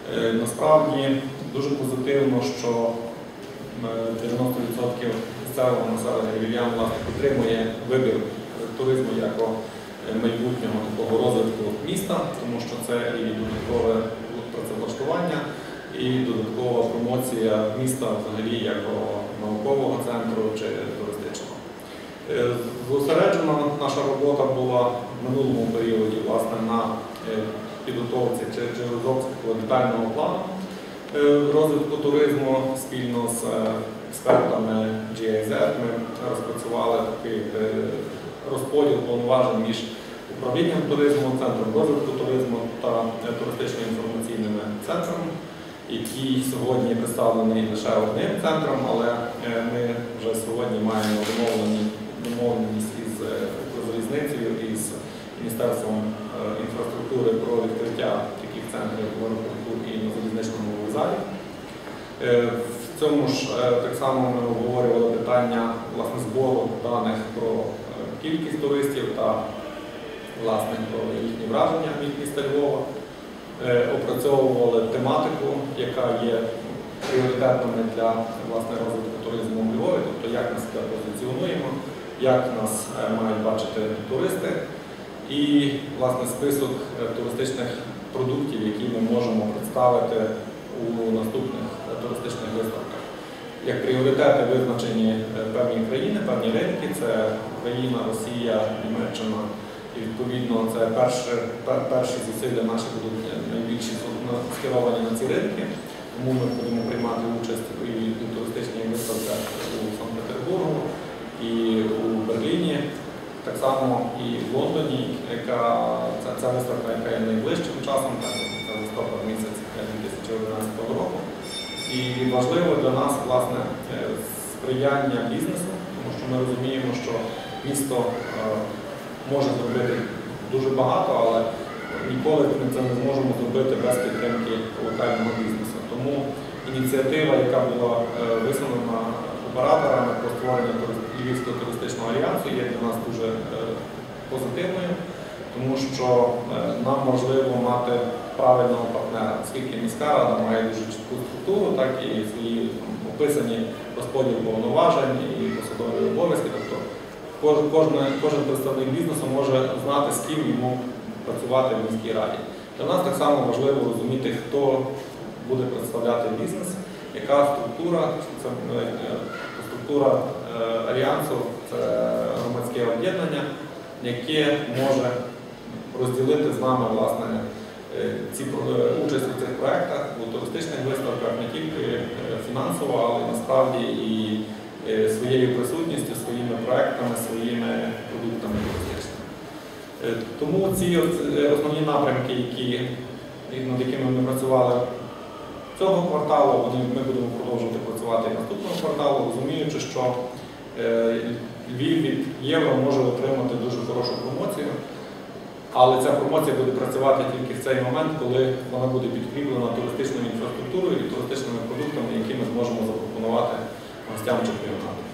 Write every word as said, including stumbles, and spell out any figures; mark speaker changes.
Speaker 1: Насправді дуже позитивно, що дев'яносто відсотків місцевого населення львів'ян власне підтримує вибір туризму як майбутнього такого розвитку міста, тому що це і додаткове працевлаштування, і додаткова промоція міста взагалі як наукового центру чи туристичного. Зосереджена наша робота була в минулому періоді власне, на підготовці чи розробці детального плану розвитку туризму спільно з експертами джі ай зет. Ми розпрацювали такий розподіл повноважень між управлінням туризму, центром розвитку туризму та туристично-інформаційними центрами, який сьогодні представлений лише одним центром, але ми вже сьогодні маємо домовленість із залізницею і з Міністерством інфраструктури про відкриття таких центрів в аеропорту і на залізничному вокзалі. В цьому ж так само ми обговорювали питання власне, збору даних про кількість туристів та власне, про їхні враження від міста Львова. Опрацьовували тематику, яка є пріоритетною для власне, розвитку туризму у Львові, тобто як ми себе позиціонуємо, як нас мають бачити туристи. І власне, список туристичних продуктів, які ми можемо представити у наступних туристичних виставках. Як пріоритети визначені певні країни, певні ринки – це Україна, Росія, Німеччина. І відповідно це перші, перші зусилля наші будуть найбільші скеровані на ці ринки. Тому ми будемо приймати участь і у туристичній виставках у Санкт-Петербургу, і у Берліні. Так само і в Лондоні, яка, ця, ця виставка, яка є найближчим часом, це листопад місяць дві тисячі одинадцятого року. І важливо для нас власне, сприяння бізнесу, тому що ми розуміємо, що місто е, може зробити дуже багато, але ніколи ми це не зможемо зробити без підтримки локального бізнесу. Тому ініціатива, яка була е, висунена операторами про створення Львівського туристичного альянсу є для нас дуже е, позитивною, тому що е, нам можливо мати правильного партнера, оскільки міська рада має дуже чітку структуру, так і свої там, описані розподіл повноважень і посадові обов'язки. Тобто кожен, кожен, кожен представник бізнесу може знати, з ким йому працювати в міській раді. Для нас так само важливо розуміти, хто буде представляти бізнес, яка структура, це, структура е, альянсу, це громадське об'єднання, яке може розділити з нами власне, ці, участь у цих проєктах, у туристичних виставках, не тільки фінансово, але насправді і своєю присутністю, своїми проєктами, своїми продуктами туристичними. Тому ці основні напрямки, які, над якими ми працювали цього кварталу, ми будемо продовжувати працювати і наступного кварталу, розуміючи, що Львів від євро може отримати дуже хорошу промоцію, але ця промоція буде працювати тільки в цей момент, коли вона буде підкріплена туристичною інфраструктурою і туристичними продуктами, які ми зможемо запропонувати гостям чемпіонату.